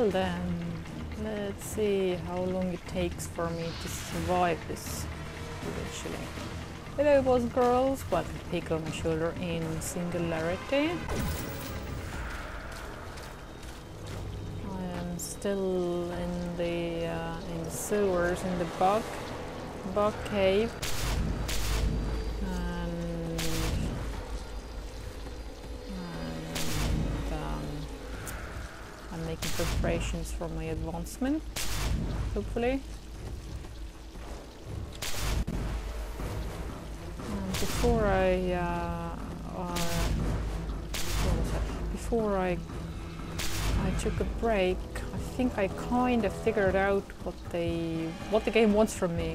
Well then, let's see how long it takes for me to survive this eventually. Hello boys and girls, welcome to Peek Over My Shoulder in Singularity. I am still in the sewers, in the bug cave. I'm making preparations for my advancement, hopefully. Before I took a break, I think I kind of figured out what the game wants from me,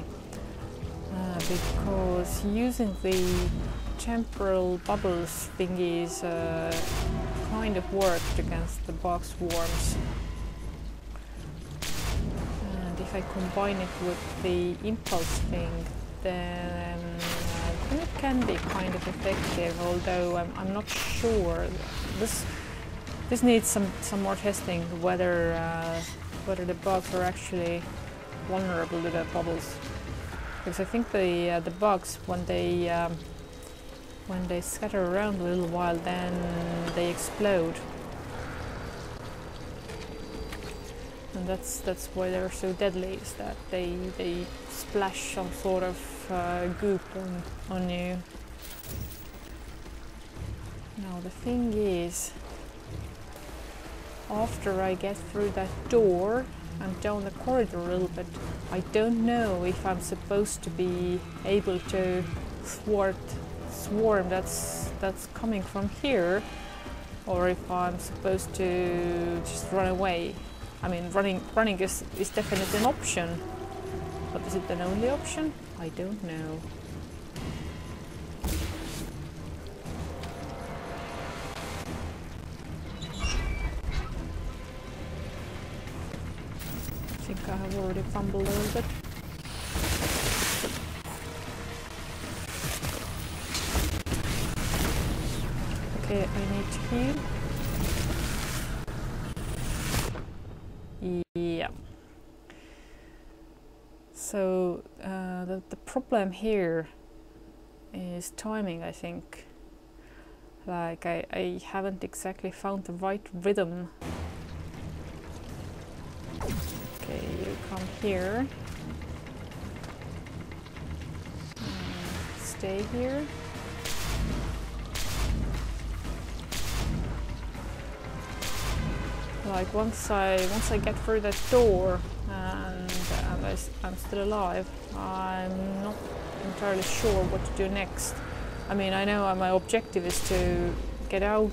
because using the temporal bubbles thingies kind of worked against the bug swarms, and if I combine it with the impulse thing, then I think it can be kind of effective, although I'm not sure. This needs some more testing, whether the bugs are actually vulnerable to the bubbles, because I think the bugs, when they scatter around a little while, then they explode, and that's why they're so deadly, is that they splash some sort of goop on you. Now the thing is, after I get through that door and down the corridor a little bit, I don't know if I'm supposed to be able to thwart swarm that's coming from here, or if I'm supposed to just run away. I mean, running is definitely an option, but is it the only option? I don't know. I think I have already fumbled a little bit. Okay, I need to heal. Yeah. So the problem here is timing, I think. Like I haven't exactly found the right rhythm. Okay, you come here. Stay here. Like once I get through that door and I'm still alive, I'm not entirely sure what to do next. I mean, I know my objective is to get out,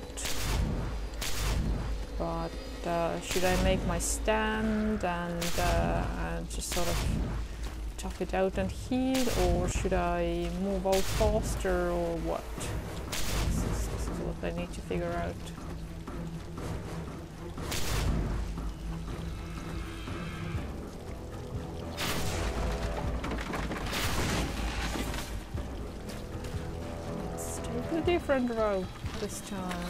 but should I make my stand and just sort of tough it out and heal, or should I move out faster, or what? This is what I need to figure out. A different route this time.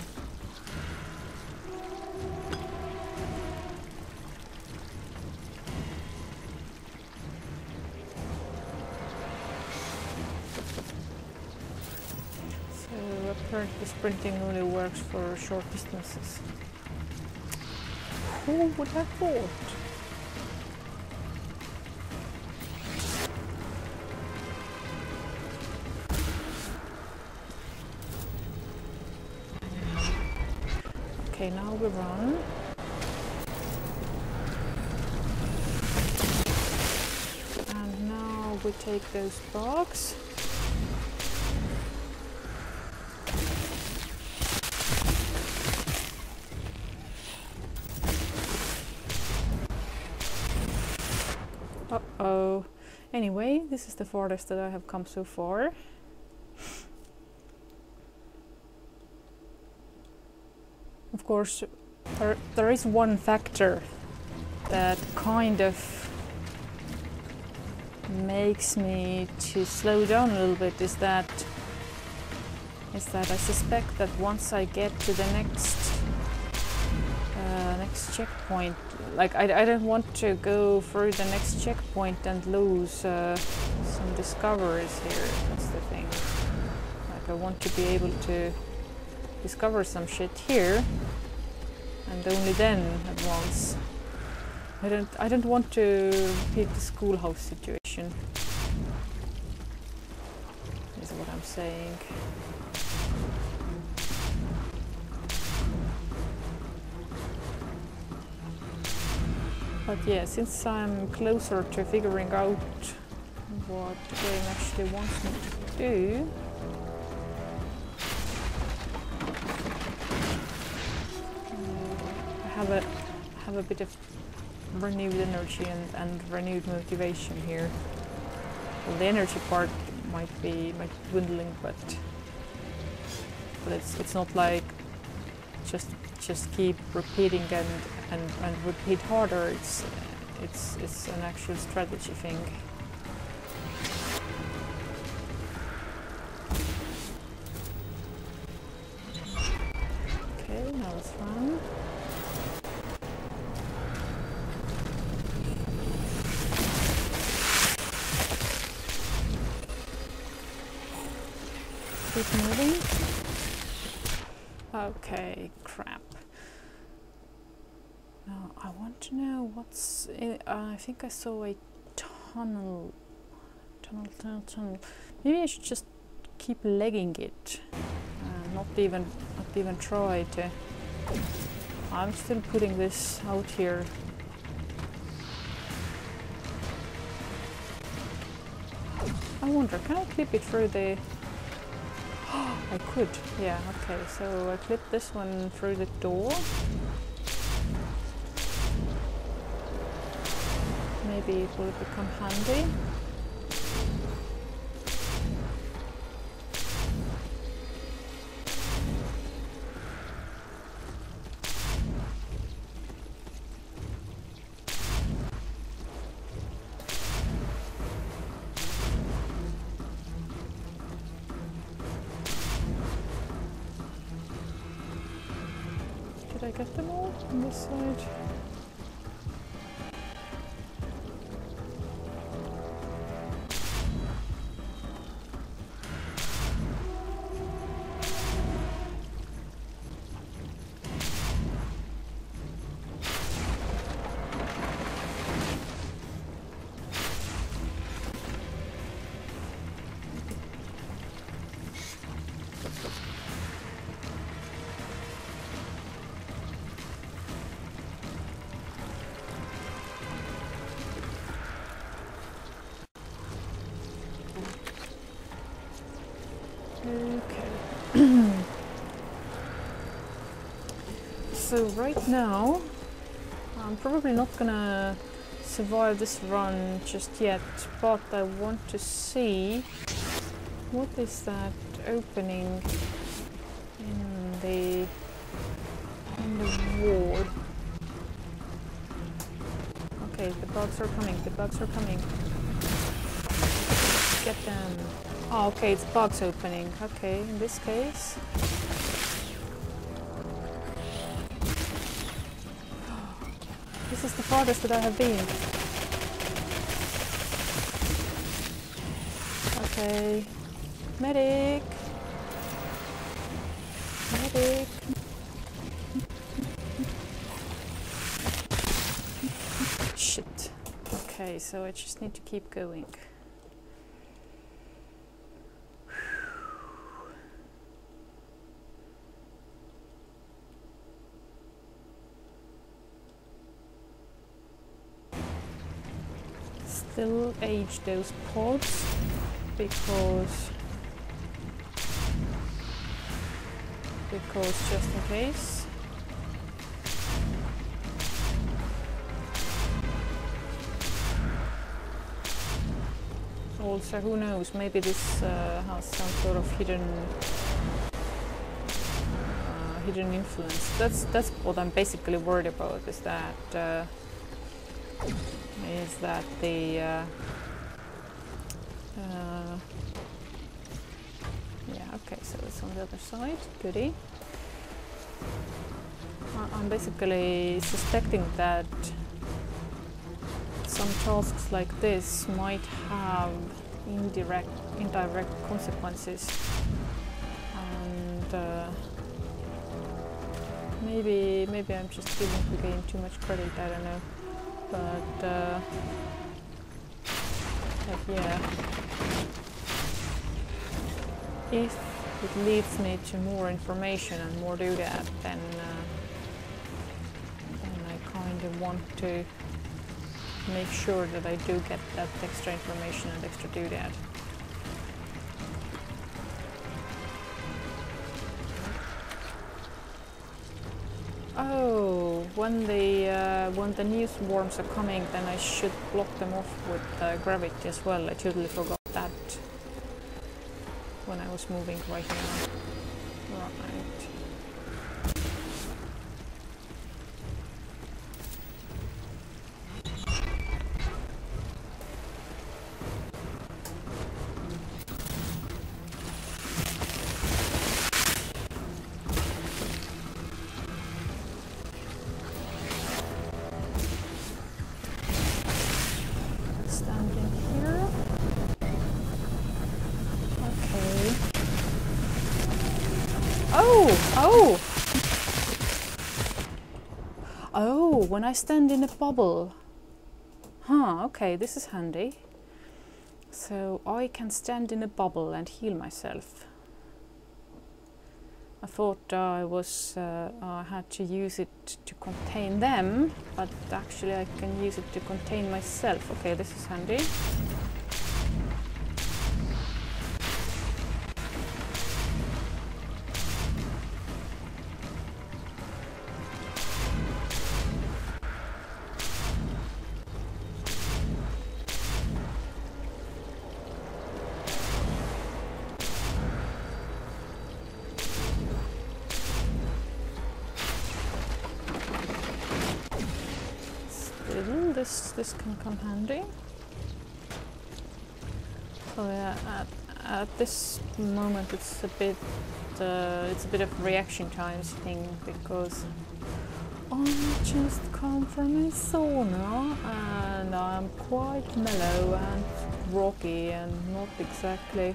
So apparently sprinting only works for short distances. Who would have thought? Okay, now we run. And now we take those bugs. Uh-oh. Anyway, this is the farthest that I have come so far. Of course, there is one factor that kind of makes me to slow down a little bit, is that I suspect that once I get to the next next checkpoint. Like I don't want to go through the next checkpoint and lose some discoveries here. That's the thing. Like I want to be able to discover some shit here, and only then advance. I don't want to repeat the schoolhouse situation. Is what I'm saying. But yeah, since I'm closer to figuring out what the game actually wants me to do, I have a bit of renewed energy and renewed motivation here. Well, the energy part might be dwindling, but it's not like just keep repeating and repeat harder. It's an actual strategy thing. Okay, now let's run. Keep moving. Okay, crap. Now I want to know what's in, I think I saw a tunnel. Maybe I should just keep legging it. Not even try to. I'm still putting this out here. I wonder, can I clip it through the... I could, yeah, okay, so I clip this one through the door. Maybe it will become handy. Did I get them all on this side? Okay. So right now, I'm probably not gonna survive this run just yet, but I want to see what is that opening in the wall. Okay, the bugs are coming, the bugs are coming. Get them. Oh, okay, it's bugs opening. Okay, in this case. This is the farthest that I have been. Okay. Medic! Medic! Shit. Okay, so I just need to keep going. Still age those pods because just in case. Also, who knows? Maybe this has some sort of hidden influence. That's what I'm basically worried about. Is that the yeah, okay, so it's on the other side. Goody. I'm I'm basically suspecting that some tasks like this might have indirect consequences, and maybe I'm just giving the game too much credit. I don't know, but yeah, if it leads me to more information and more do that, then I kind of want to make sure that I do get that extra information and extra do that. Oh, when the new swarms are coming, then I should block them off with gravity as well. I totally forgot that when I was moving right now. Right. Oh, when I stand in a bubble. Huh, okay, this is handy. So I can stand in a bubble and heal myself. I thought I had to use it to contain them, but actually I can use it to contain myself. Okay, this is handy. This can come handy. So yeah, at this moment it's a bit of reaction times thing, because I just come from a sauna and I'm quite mellow and rocky and not exactly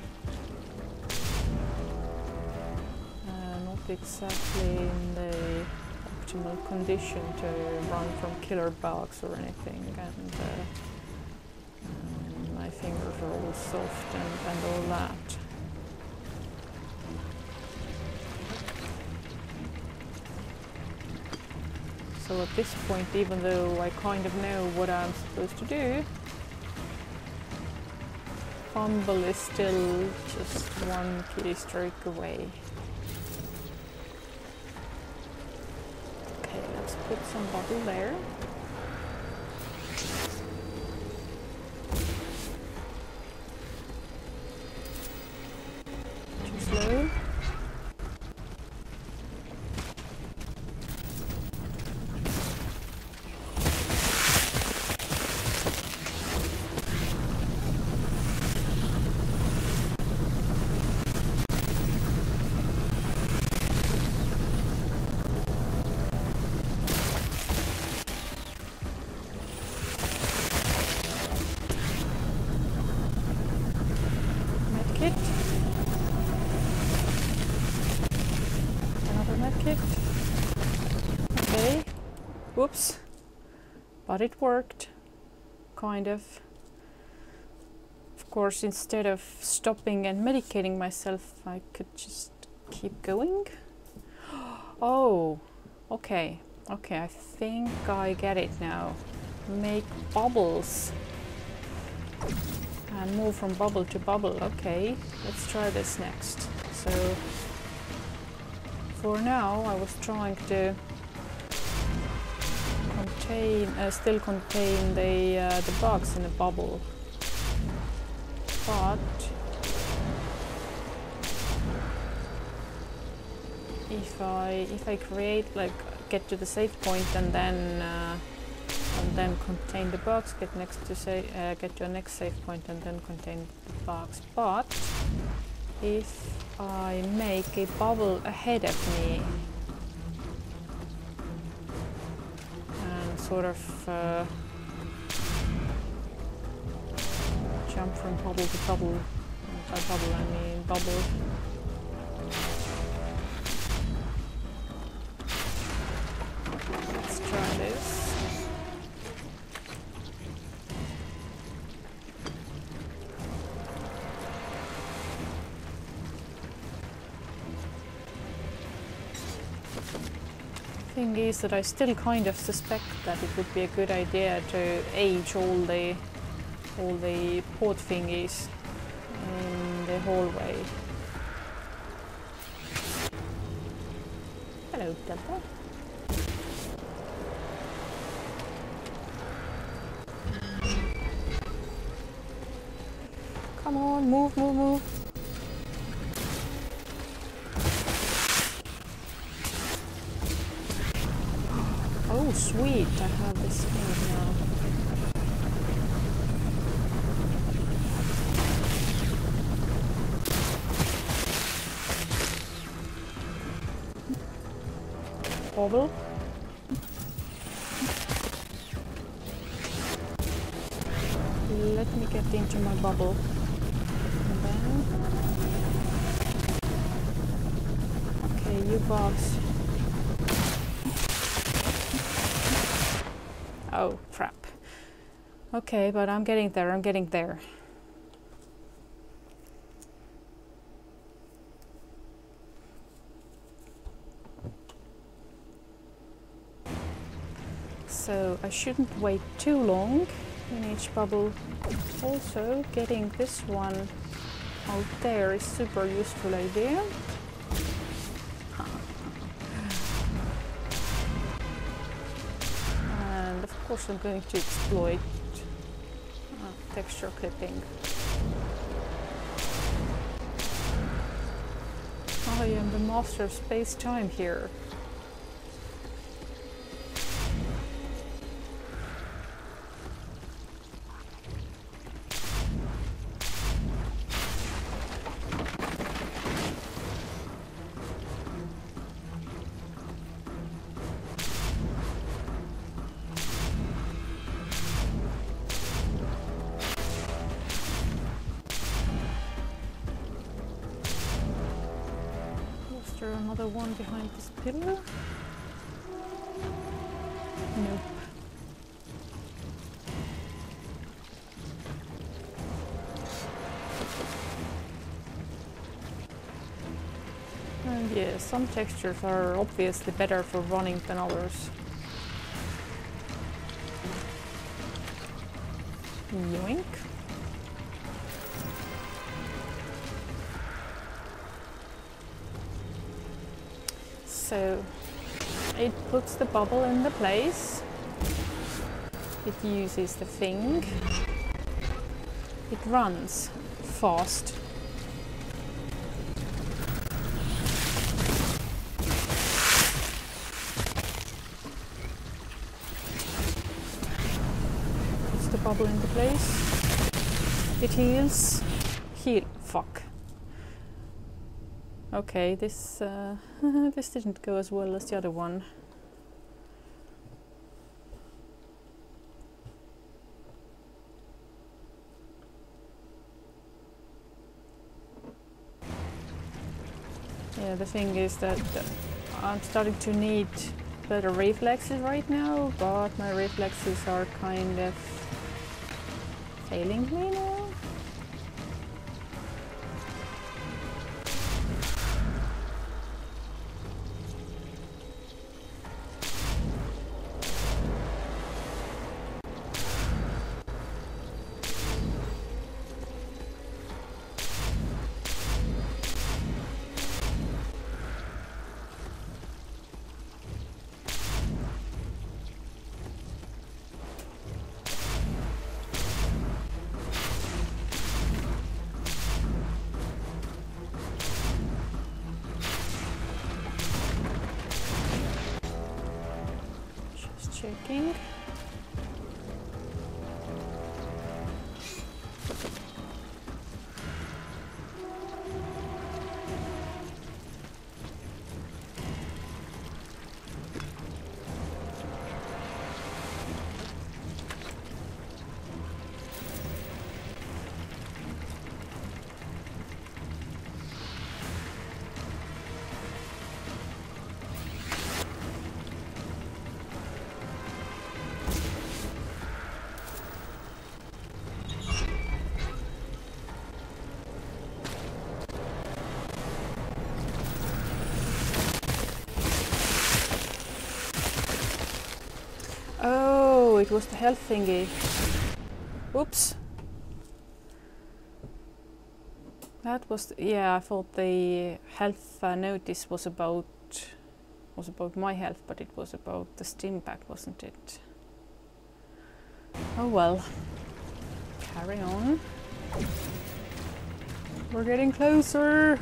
in the optimal condition to run from killer bugs or anything, and my fingers are all soft and all that. So at this point, even though I kind of know what I'm supposed to do, fumble is still just one key stroke away. Put some bubble there. Too slow. Okay, whoops, but it worked, kind of. Of course, instead of stopping and medicating myself, I could just keep going. Oh, okay, I think I get it now. Make bubbles and move from bubble to bubble. Okay, let's try this next. So for now, I was trying to still contain the bugs in a bubble, but if I create, like, get to the safe point and then contain the bugs, get to a next safe point and then contain the bugs. But if I make a bubble ahead of me, sort of jump from bubble to bubble. By bubble I mean bubble. Let's try this. Thing is that I still kind of suspect that it would be a good idea to age all the port thingies in the hallway. Hello, Delta. Come on, move, move, move. Oh, sweet, I have this thing now. Bubble. Let me get into my bubble. And then... Okay, you boss. Oh, crap. Okay, but I'm getting there, I'm getting there. So I shouldn't wait too long in each bubble. Also, getting this one out there is super useful idea. And of course I'm going to exploit texture clipping. I am the master of space-time here. Another one behind this pillar? Nope. And yeah, some textures are obviously better for running than others. Yoink. So it puts the bubble in the place. It uses the thing. It runs fast. Puts the bubble in the place. It heals. Heal. Fuck. Okay, this this didn't go as well as the other one. Yeah, the thing is that I'm starting to need better reflexes right now, but my reflexes are kind of failing me now. Checking. it was the health thingy. Oops. That was, yeah, I thought the health notice was about my health, but it was about the stim pack, wasn't it? Oh well. Carry on. We're getting closer.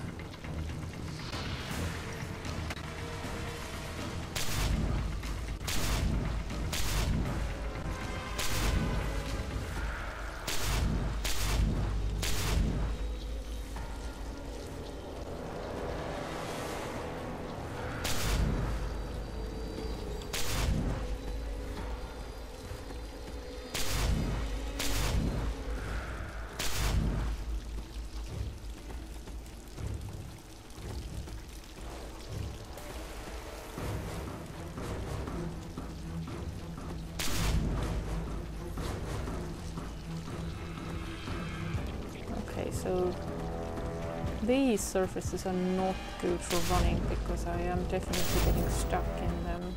So these surfaces are not good for running because I am definitely getting stuck in them.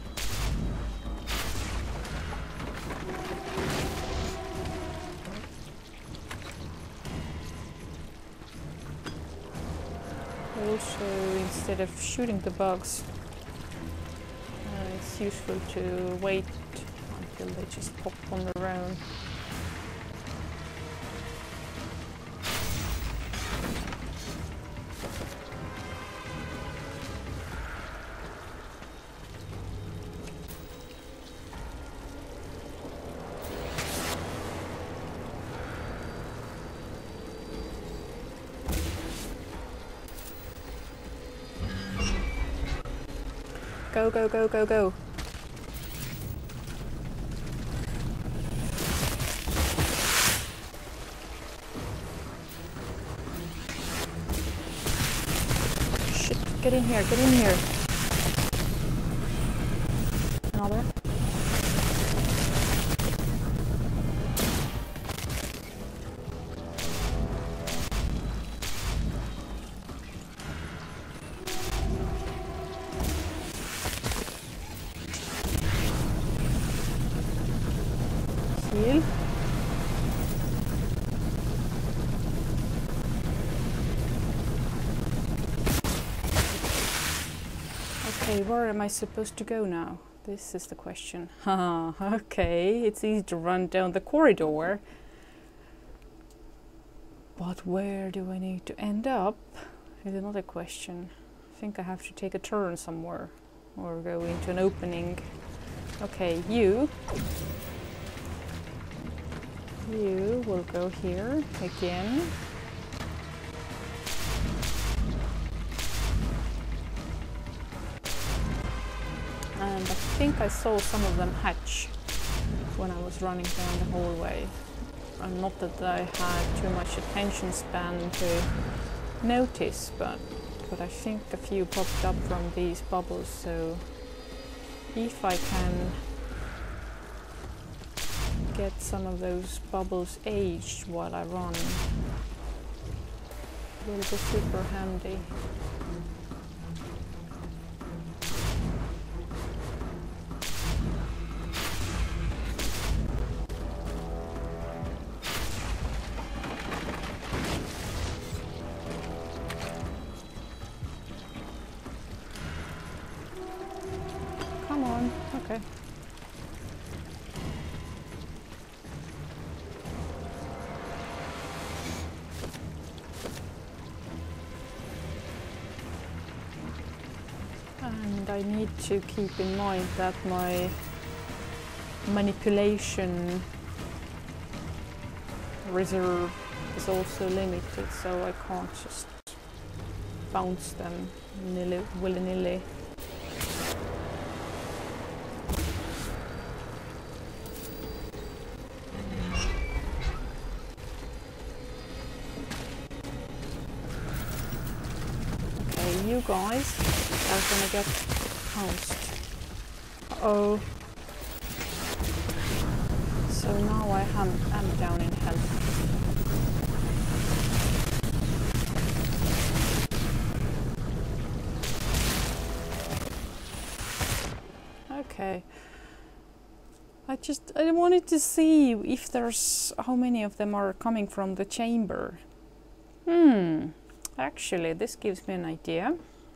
Also, instead of shooting the bugs, it's useful to wait until they just pop on their own. Go, go, go, go, go. Shit, get in here, get in here. Another. Heal. Okay, where am I supposed to go now? This is the question. Okay, it's easy to run down the corridor. But where do I need to end up is another question. I think I have to take a turn somewhere or go into an opening. Okay, you will go here again. And I think I saw some of them hatch when I was running down the hallway. Not that I had too much attention span to notice, but I think a few popped up from these bubbles, so if I can get some of those bubbles aged while I run, it will be super handy. Come on, okay. And I need to keep in mind that my manipulation reserve is also limited, so I can't just bounce them willy-nilly. Okay, you guys are gonna get pounced. Uh-oh. So now I am down in health. Okay. I wanted to see if there's how many of them are coming from the chamber. Actually, this gives me an idea.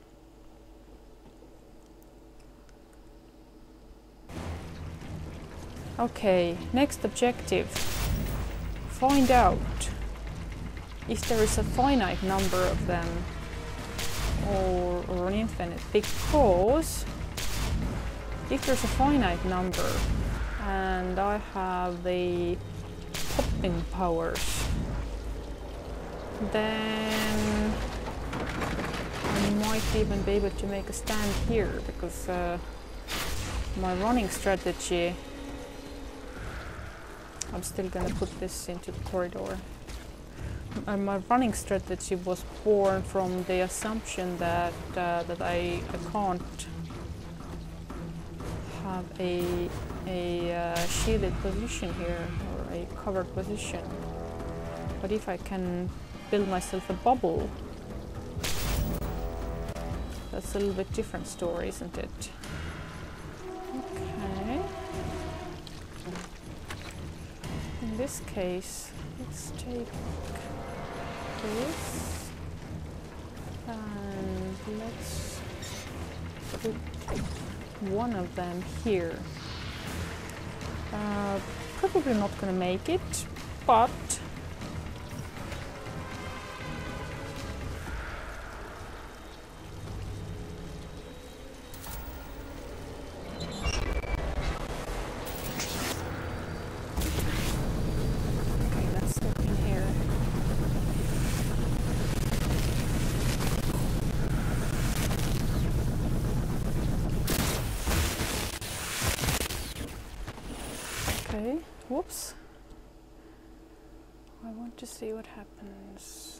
Okay, next objective. Find out if there is a finite number of them or an infinite, because if there's a finite number and I have the popping powers, then I might even be able to make a stand here, because my running strategy, I'm still gonna put this into the corridor. My running strategy was born from the assumption that that I can't have a shielded position here, or a covered position. But if I can build myself a bubble, that's a little bit different story, isn't it? Okay. In this case, let's take this and let's put one of them here. Probably not gonna make it, but okay, let's step in here. Okay, whoops. I want to see what happens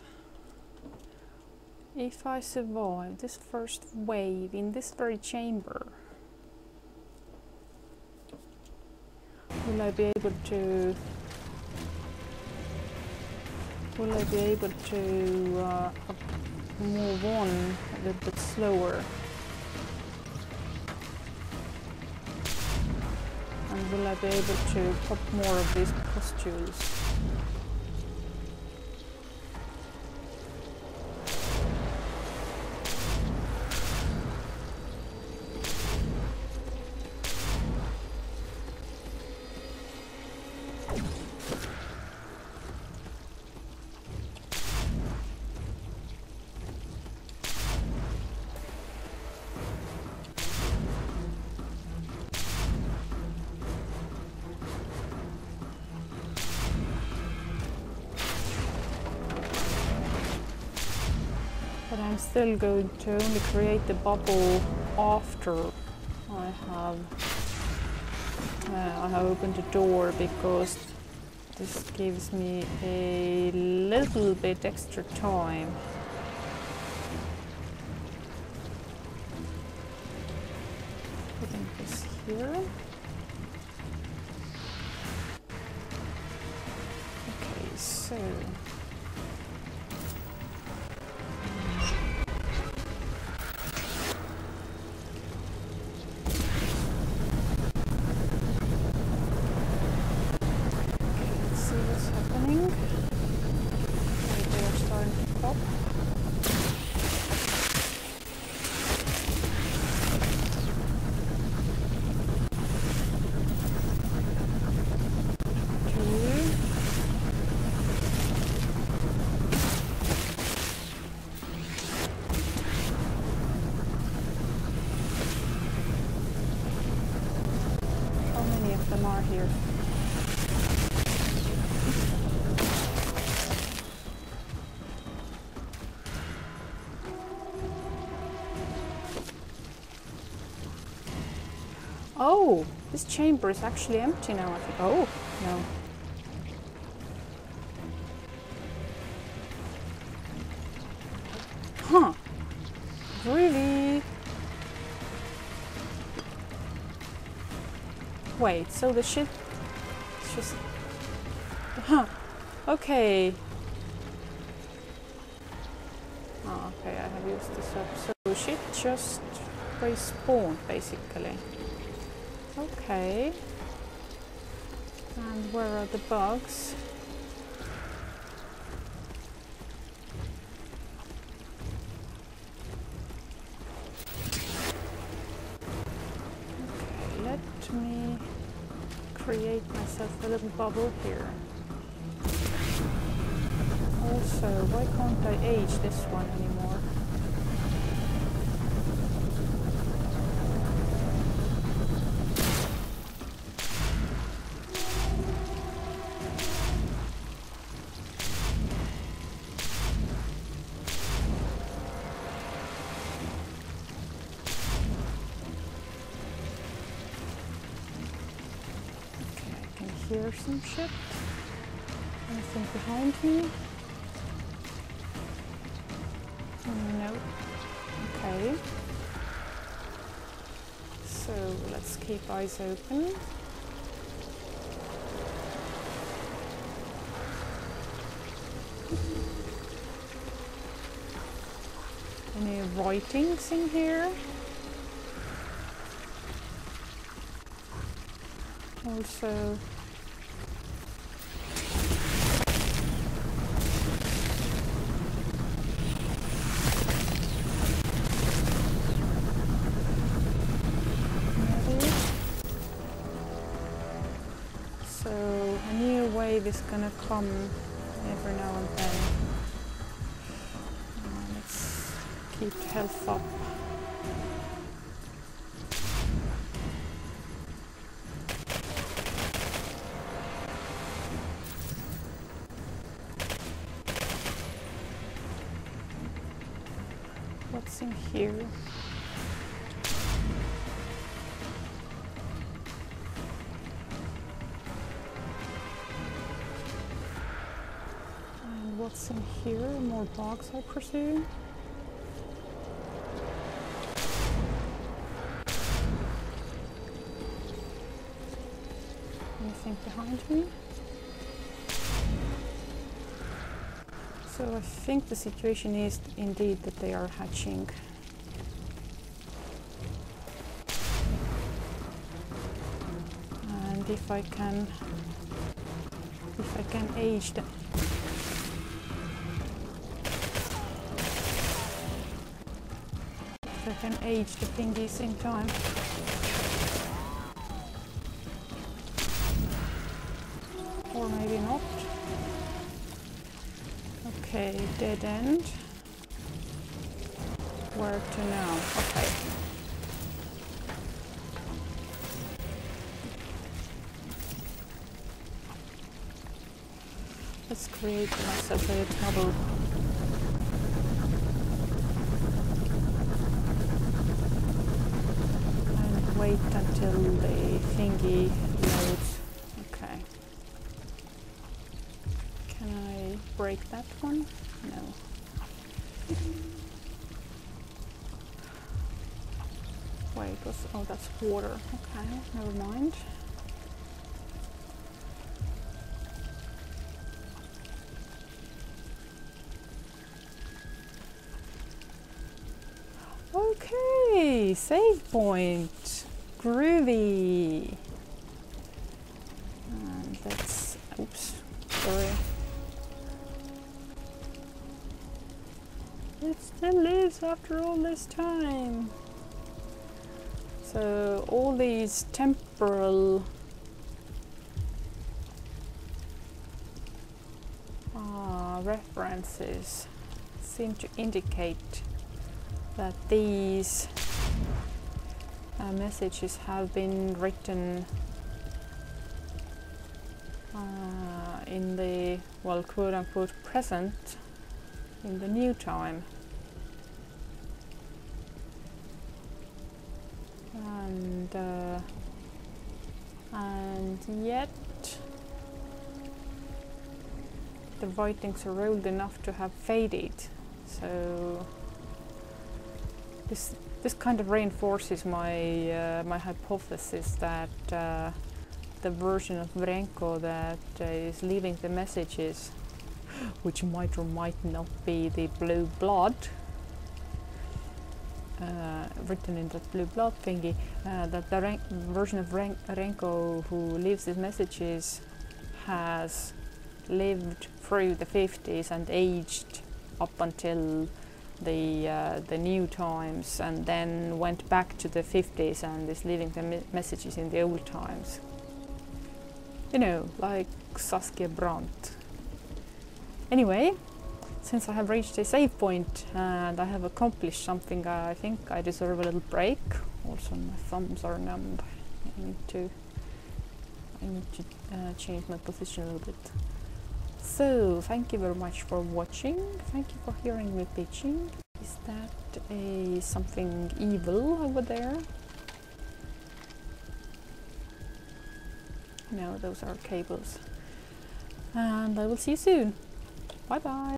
if I survive this first wave in this very chamber. Will I be able to move on a little bit slower? And will I be able to pop more of these pustules? But I'm still going to only create the bubble after I have opened the door, because this gives me a little bit extra time. Putting this here. Okay, so here. Oh, this chamber is actually empty now, I think. Oh, no. Huh. Really? Wait, so the shit... It's just... Huh. Okay. Oh, okay, I have used this up. So shit just respawned, basically. Okay. And where are the bugs? Okay, let me create myself a little bubble here. Also, why can't I age this one anymore? Okay, I can hear some shit. Anything behind me? No. Okay. So let's keep eyes open. Any writings in here? Also, so a new wave is gonna come every now and then. Let's keep health up. What's in here? And what's in here? More bugs, I presume. Anything behind me? So I think the situation is indeed that they are hatching. And if I can age them. If I can age the thingies in time. Or maybe not. Okay, dead end. Where to now? Okay. Let's create myself a bubble. And wait until the thingy loads. Okay. Can I break that one? No. Wait, oh, that's water. Okay, never mind. Okay, save point. Groovy. And let's, oops, sorry. It still lives after all this time. So all these temporal references seem to indicate that these messages have been written in the, well, quote-unquote present, in the new time. And yet the writings are old enough to have faded, so this kind of reinforces my my hypothesis that the version of Vrenko that is leaving the messages, which might or might not be the blue blood, written in that blue blob thingy, that the version of Renko who leaves these messages has lived through the 50s and aged up until the new times, and then went back to the 50s and is leaving the messages in the old times. You know, like Saskia Brandt. Anyway, since I have reached a save point and I have accomplished something, I think I deserve a little break. Also, my thumbs are numb. I need to change my position a little bit. So, thank you very much for watching. Thank you for hearing me pitching. Is that something evil over there? No, those are cables. And I will see you soon. Bye bye.